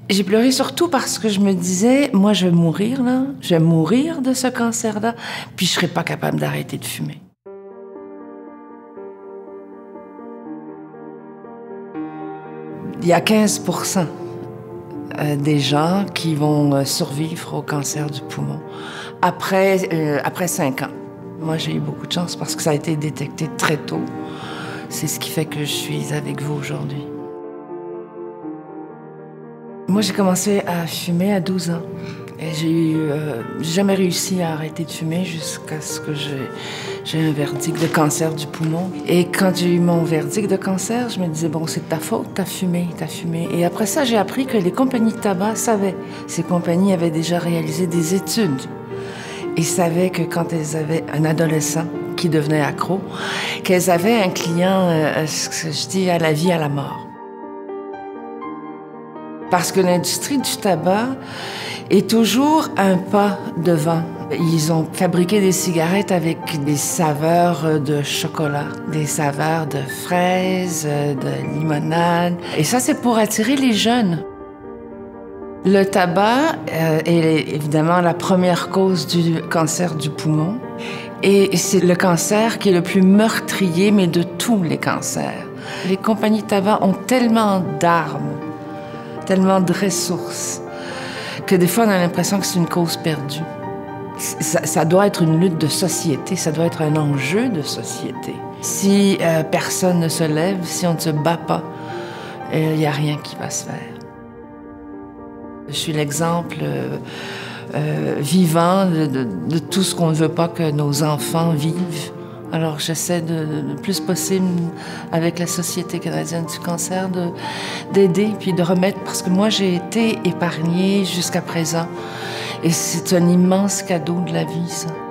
J'ai pleuré surtout parce que je me disais, moi, je vais mourir, là. Je vais mourir de ce cancer-là, puis je serai pas capable d'arrêter de fumer. Il y a 15% des gens qui vont survivre au cancer du poumon après 5 ans. Moi, j'ai eu beaucoup de chance parce que ça a été détecté très tôt. C'est ce qui fait que je suis avec vous aujourd'hui. Moi, j'ai commencé à fumer à 12 ans. Et j'ai jamais réussi à arrêter de fumer jusqu'à ce que j'ai un verdict de cancer du poumon. Et quand j'ai eu mon verdict de cancer, je me disais, bon, c'est de ta faute, t'as fumé. Et après ça, j'ai appris que les compagnies de tabac savaient. Ces compagnies avaient déjà réalisé des études. Ils savaient que quand elles avaient un adolescent qui devenait accro, qu'elles avaient un client, je dis, à la vie, à la mort. Parce que l'industrie du tabac est toujours un pas devant. Ils ont fabriqué des cigarettes avec des saveurs de chocolat, des saveurs de fraises, de limonade. Et ça, c'est pour attirer les jeunes. Le tabac est évidemment la première cause du cancer du poumon. Et c'est le cancer qui est le plus meurtrier, mais de tous les cancers. Les compagnies de tabac ont tellement d'armes, tellement de ressources, que des fois, on a l'impression que c'est une cause perdue. Ça doit être une lutte de société, ça doit être un enjeu de société. Si personne ne se lève, si on ne se bat pas, il n'y a rien qui va se faire. Je suis l'exemple vivant de tout ce qu'on ne veut pas que nos enfants vivent. Alors j'essaie le plus possible, avec la Société canadienne du cancer, d'aider puis de remettre, parce que moi j'ai été épargnée jusqu'à présent. Et c'est un immense cadeau de la vie, ça.